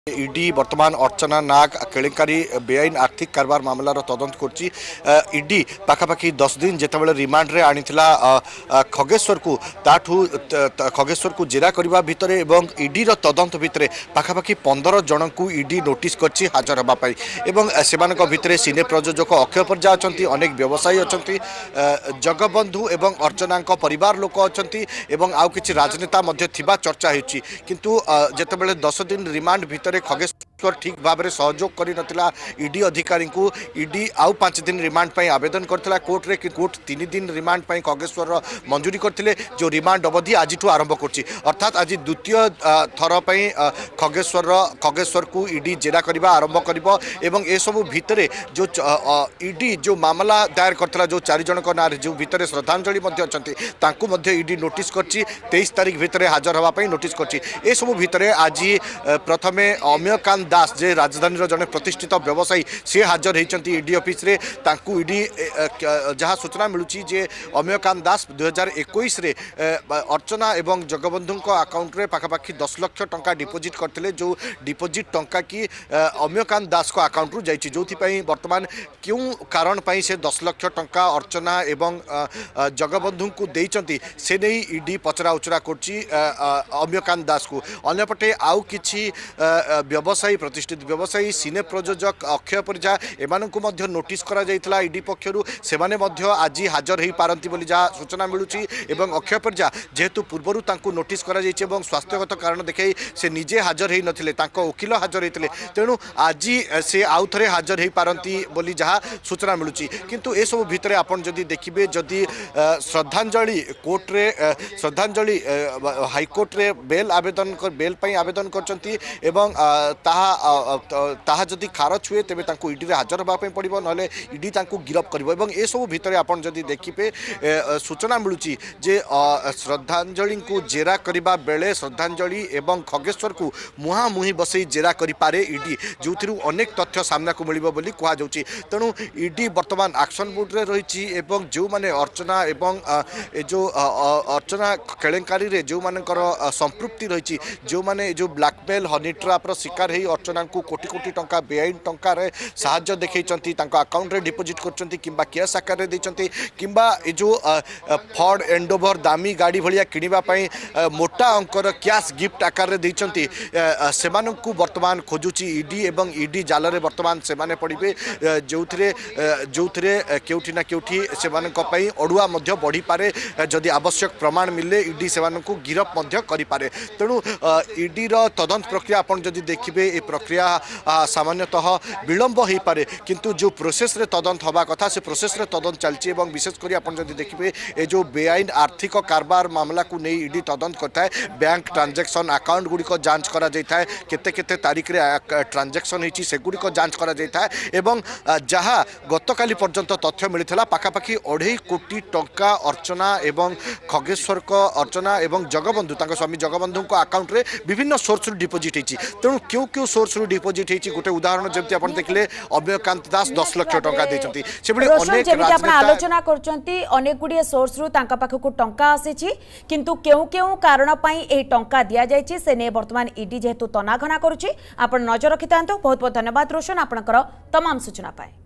ED वर्तमान अर्चना नाग केलेंकारी बेआईन आर्थिक कारबार मामलार तदंत करछि। ईडी पाखापाखि 10 दिन जेतेबेले रिमांड रे आनिथिला खगेश्वर को जेरा करबा भितरे एवं ईडी रो तदंत भितरे पाखापाखि 15 जन को ईडी नोटिस करछि हाजर हबा पई एवं सेमानक भितरे सिने प्रयोजक अक्षय प्रजा अछंती, अनेक व्यवसायी अछंती, जगबंधु एवं अर्चनाक परिवार लोक अछंती एवं आउ किछि राजनेता मध्य थिबा चर्चा हेछि। किंतु जेतेबेले 10 दिन रिमांड भितरे खगेश्वर ठीक भाव में सहयोग कर ईडी अधिकारी को ईडी आउ 5 दिन रिमांड पर आवेदन करथिला कोर्ट रे कि कोर्ट 3 दिन रिमांड पर खगेश्वर मंजूरी करथिले। जो रिमांड अवधि आज आरंभ करछि, अर्थात आज द्वितीय थर पर खगेश्वर को ईडी जेरा करबा आरंभ करिवो एवं ए सब भितरे जो ईडी जो मामला दायर करथिला जो 4 जन को नारे जो भितरे श्रद्धांजलि मध्ये अछंती तांकु मध्ये ईडी नोटिस करछि। 23 तारिख भितरे हाजर हवा पई नोटिस करछि। ए सब भितरे आज प्रथमे अम्यकांत दास जे राजधानी जड़े प्रतिष्ठित व्यवसायी सी हाजर होती ईडी ऑफिस रे। तांकू ईडी जहाँ सूचना मिलूँ जे अम्यकांत दास 2021 रे अर्चना एवं जगबंधु अकाउंट रे पाखापाखि 10 लाख टंका डिपोजिट करते जो डिपोजिट टंका की अम्यकांत दास को अकाउंट रू जाइए जो वर्तमान क्यों कारण पाई से 10 लाख टंका अर्चना एवं जगबंधु को देइचंती से नहीं ईडी पचरा उचरा करछि अम्यकांत दास को। अन्यपटे आउ किछि व्यवसायी प्रतिष्ठित व्यवसायी सिने प्रयोजक अक्षय प्रजा एमानंकु मध्य नोटिस करा जायतिला ईडी पक्षरु सेमाने मध्य आज हाजर हो पारंती बोली जहाँ सूचना मिलूची एवं अक्षय प्रजा जेहेतु पूर्वरु तांकु नोटिस करा जायछि एवं स्वास्थ्यगत कारण देखाई से निजे हाजर हो नथिले तांको वकील हाजर होते तेणु आज से आउ थे हाजर हो पारंती बोली जहाँ सूचना मिलूची। किंतु ए सब भितरे आपण जदि देखिबे जदि श्रद्धांजलि कोर्ट रे श्रद्धांजलि हाईकोर्ट रे बेल पई आवेदन करचंती एवं ताहा जदि खारज हुए तेबे तांको ईडी रे हाजर होबा पड़ो ना ईडी तांको गिरफ करिवो एवं ए सब भितरे आपण जदि देखिबे सूचना मिलूची जे श्रद्धांजलि को जेरा करिबा बेले श्रद्धांजलि एवं खगेश्वर को मुहांमुही बसई जेरा करि पारे ईडी जो अनेक तथ्य सामना को मिलिबो बोली कहा जाउची। तेणु ईडी वर्तमान एक्शन मोड रे रहिछि एवं जो माने अर्चना एवं जो अर्चना केलेंकारी रे जो मानकर संपृक्ति रहिछि जो माने जो ब्लैकमेल हनी ट्रैपर शिकार ही अर्चना को कोटी कोटी टंका बेआईन टंका रे साहाय्य देखैचंती तांको अकाउंट रे डिपोजिट करचंती किंबा कैश आकार रे दैचंती किंबा ए जो फॉर्ड एंडोवर दामी गाड़ी भलिया किनिबा पई मोटा अंकर कैश गिफ्ट आकार रे दैचंती सेमानंकु वर्तमान खोजुची ईडी एवं ईडी जाल रे वर्तमान सेमाने पड़िबे जोथरे केउठी ना केउठी सेमानक पई अडुआ मध्य बढ़ी पारे जदि आवश्यक प्रमाण मिले ईडी सेमानंकु गिरफ मध्य करि पारे। तेणु ईडी रो तदंत प्रक्रिया आपण जदि देखिबे ए प्रक्रिया सामान्यतः विलंब हो पारे किंतु जो प्रोसेस रे तदंत हवा कथा से प्रोसेस रे तदंत चलछि एवं विशेष करी आपण जदि देखिबे ए जो बेआईन आर्थिक कारबार मामला को नहीं ईडी तदंत करता है। बैंक ट्रांजैक्शन अकाउंट गुडी को जांच करा जायता है केते केते तारीख रे ट्रांजैक्शन हिची से गुडी को जांच करा जायता है एवं जहाँ गतकाली पर्यंत तथ्य मिलता पाखापाखि 2.5 कोटी टंका अर्चना एवं खगेश्वर को अर्चना एवं जगबंधु तांको स्वामी जगबंधु को अकाउंट रे विभिन्न सोर्स रु डिपोजिट हिची। तेणु क्यों क्यों सोर्स रु डिपोजिट हिची गोटे उदाहरण जमती आपण देखले अम्यकांत दास 10 लाख टंका देचंती से बडी अनेक राजनेता आलोचना करचंती अनेक गुडी सोर्स रु तांका पाखकु टंका आसीची किंतु केउ केउ कारण पई ए टंका दिया जायछि से ने वर्तमान ईडी जेहेतु तनाघना करूची आपण नजर रखितांतो। बहुत बहुत धन्यवाद रोशन आपनकर तमाम सूचना पाए।